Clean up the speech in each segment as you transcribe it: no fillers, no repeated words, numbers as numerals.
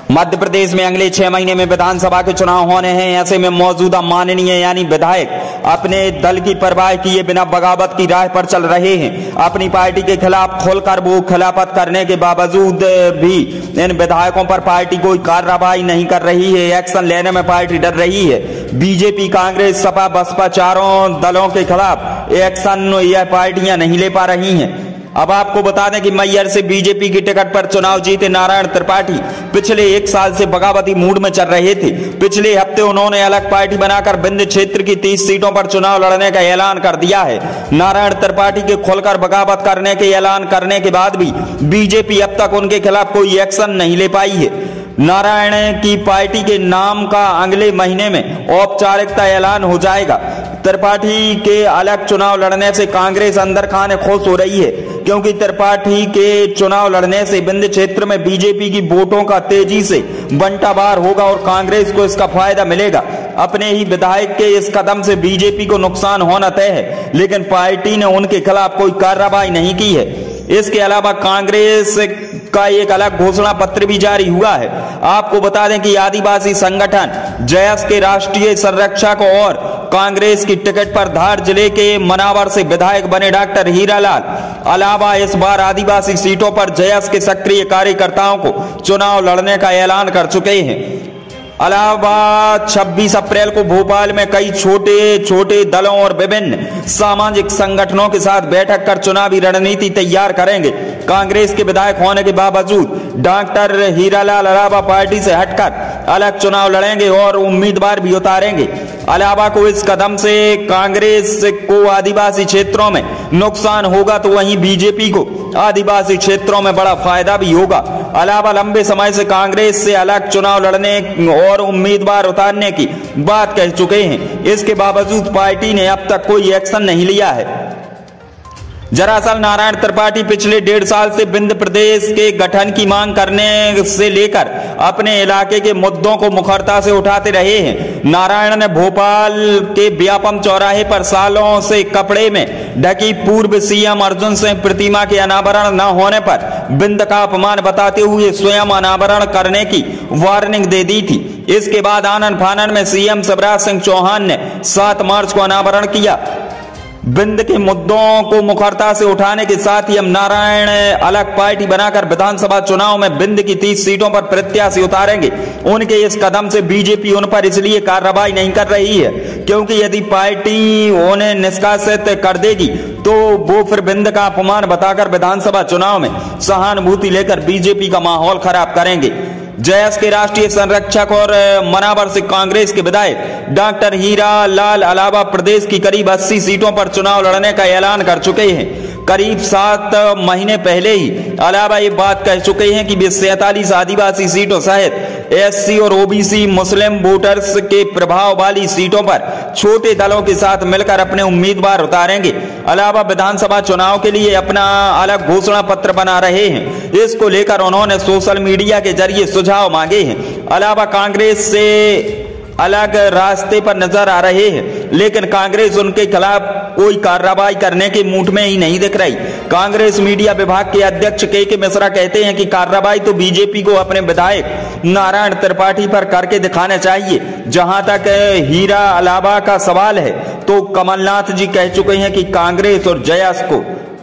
मध्य प्रदेश में अगले 6 महीने में विधानसभा के चुनाव होने हैं। ऐसे में मौजूदा माननीय यानी विधायक अपने दल की परवाह किए बिना बगावत की राह पर चल रहे हैं। अपनी पार्टी के खिलाफ खोलकर वो खिलाफत करने के बावजूद भी इन विधायकों पर पार्टी कोई कार्रवाई नहीं कर रही है। एक्शन लेने में पार्टी डर रही है। बीजेपी, कांग्रेस, सपा, बसपा चारों दलों के खिलाफ एक्शन यह पार्टियां नहीं ले पा रही हैं। अब आपको बता दें कि मैयर से बीजेपी की टिकट पर चुनाव जीते नारायण त्रिपाठी पिछले 1 साल से बगावती मूड में चल रहे थे। पिछले हफ्ते उन्होंने अलग पार्टी बनाकर विंध्य क्षेत्र की 30 सीटों पर चुनाव लड़ने का ऐलान कर दिया है। नारायण त्रिपाठी के खुलकर बगावत करने के ऐलान करने के बाद भी बीजेपी अब तक उनके खिलाफ कोई एक्शन नहीं ले पाई है। नारायण की पार्टी के नाम का अगले महीने में औपचारिकता ऐलान हो जाएगा। त्रिपाठी के अलग चुनाव लड़ने से कांग्रेस अंदर खाने खुश हो रही है, क्योंकि त्रिपाठी के चुनाव लड़ने से विंध्य क्षेत्र में बीजेपी की वोटों का तेजी से बंटावार होगा और कांग्रेस को इसका फायदा मिलेगा। अपने ही विधायक के इस कदम से बीजेपी को नुकसान होना तय है, लेकिन पार्टी ने उनके खिलाफ कोई कार्रवाई नहीं की है। इसके अलावा कांग्रेस का एक अलग घोषणा पत्र भी जारी हुआ है। आपको बता दें कि आदिवासी संगठन जयस के राष्ट्रीय संरक्षक और कांग्रेस की टिकट पर धार जिले के मनावर से विधायक बने डॉक्टर हीरालाल अलावा इस बार आदिवासी सीटों पर जयस के सक्रिय कार्यकर्ताओं को चुनाव लड़ने का ऐलान कर चुके हैं। अलावा 26 अप्रैल को भोपाल में कई छोटे छोटे दलों और विभिन्न सामाजिक संगठनों के साथ बैठक कर चुनावी रणनीति तैयार करेंगे। कांग्रेस के विधायक होने के बावजूद डॉक्टर हीरालाल अलावा पार्टी से हटकर अलग चुनाव लड़ेंगे और उम्मीदवार भी उतारेंगे। अलावा को इस कदम से कांग्रेस को आदिवासी क्षेत्रों में नुकसान होगा, तो वहीं बीजेपी को आदिवासी क्षेत्रों में बड़ा फायदा भी होगा। अलावा लंबे समय से कांग्रेस से अलग चुनाव लड़ने और उम्मीदवार उतारने की बात कह चुके हैं। इसके बावजूद पार्टी ने अब तक कोई एक्शन नहीं लिया है। दरअसल नारायण त्रिपाठी पिछले 1.5 साल से विंध्य प्रदेश के गठन की मांग करने से लेकर अपने इलाके के मुद्दों को मुखरता से उठाते रहे हैं। नारायण ने भोपाल के व्यापम चौराहे पर सालों से कपड़े में ढकी पूर्व सीएम अर्जुन सिंह प्रतिमा के अनावरण न होने पर विंध्य का अपमान बताते हुए स्वयं अनावरण करने की वार्निंग दे दी थी। इसके बाद आनन फानन में सीएम शिवराज सिंह चौहान ने 7 मार्च को अनावरण किया। विंध्य के मुद्दों को मुखरता से उठाने के साथ ही हम नारायण अलग पार्टी बनाकर विधानसभा चुनाव में विंध्य की 30 सीटों पर प्रत्याशी उतारेंगे। उनके इस कदम से बीजेपी उन पर इसलिए कार्रवाई नहीं कर रही है क्योंकि यदि पार्टी उन्हें निष्कासित कर देगी तो वो फिर विंध्य का अपमान बताकर विधानसभा चुनाव में सहानुभूति लेकर बीजेपी का माहौल खराब करेंगे। जयस के राष्ट्रीय संरक्षक और मनावर से कांग्रेस के विधायक डॉक्टर हीरालाल अलावा प्रदेश की करीब 80 सीटों पर चुनाव लड़ने का ऐलान कर चुके हैं। करीब 7 महीने पहले ही अलावा ये बात कह चुके हैं कि वे 47 आदिवासी सीटों सहित एससी और ओबीसी मुस्लिम वोटर्स के प्रभाव वाली सीटों पर छोटे दलों के साथ मिलकर अपने उम्मीदवार उतारेंगे। अलावा विधानसभा चुनाव के लिए अपना अलग घोषणा पत्र बना रहे हैं। इसको लेकर उन्होंने सोशल मीडिया के जरिए सुझाव मांगे हैं। अलावा कांग्रेस से अलग रास्ते पर नजर आ रहे हैं, लेकिन कांग्रेस उनके खिलाफ कोई कार्रवाई करने के मूड में ही नहीं दिख रही। कांग्रेस मीडिया विभाग के अध्यक्ष के मिश्रा कहते हैं कि कार्रवाई तो बीजेपी को अपने विधायक नारायण त्रिपाठी पर करके दिखाना चाहिए। जहां तक हीरा अलावा का सवाल है तो कमलनाथ जी कह चुके हैं कि कांग्रेस और जयस को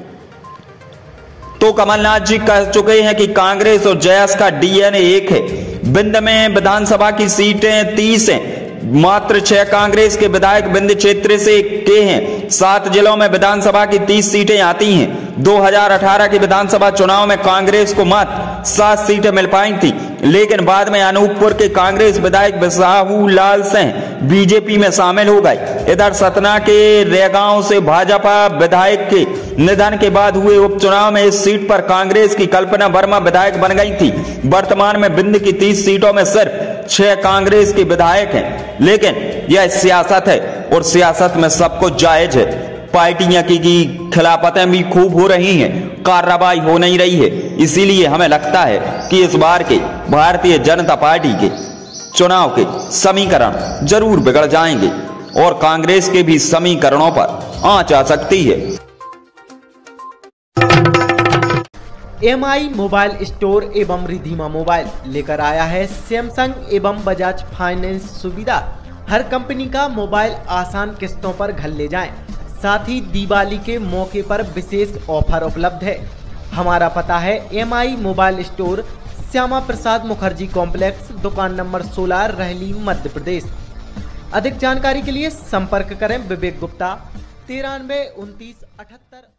कांग्रेस और जयस का डीएनए एक है। विंध्य में विधानसभा की सीटें 30 हैं। मात्र 6 कांग्रेस के विधायक विंध्य क्षेत्र से के हैं। 7 जिलों में विधानसभा की 30 सीटें आती हैं। 2018 के विधानसभा चुनाव में कांग्रेस को मात्र 7 सीटें मिल पाई थी, लेकिन बाद में अनूपपुर के कांग्रेस विधायक बिसाहू लाल सिंह बीजेपी में शामिल हो गए। इधर सतना के रेगांव से भाजपा विधायक के निधन के बाद हुए उपचुनाव में इस सीट पर कांग्रेस की कल्पना वर्मा विधायक बन गई थी। वर्तमान में विंध्य की 30 सीटों में सिर्फ 6 कांग्रेस के विधायक हैं, लेकिन यह सियासत है और सियासत में सब कुछ जायज है। पार्टियां की खिलाफतें भी खूब हो रही हैं, कार्रवाई हो नहीं रही है। इसीलिए हमें लगता है कि इस बार के भारतीय जनता पार्टी के चुनाव के समीकरण जरूर बिगड़ जाएंगे और कांग्रेस के भी समीकरणों पर आंच आ सकती है। एमआई मोबाइल स्टोर एवं रिधिमा मोबाइल लेकर आया है सैमसंग एवं बजाज फाइनेंस सुविधा। हर कंपनी का मोबाइल आसान किस्तों पर घर ले जाएं। साथ ही दिवाली के मौके पर विशेष ऑफर उपलब्ध है। हमारा पता है MI mobile store, Shyama Prasad Mukherjee complex, दुकान नंबर 16, रहली, मध्य प्रदेश। अधिक जानकारी के लिए संपर्क करें विवेक गुप्ता 93 29 78।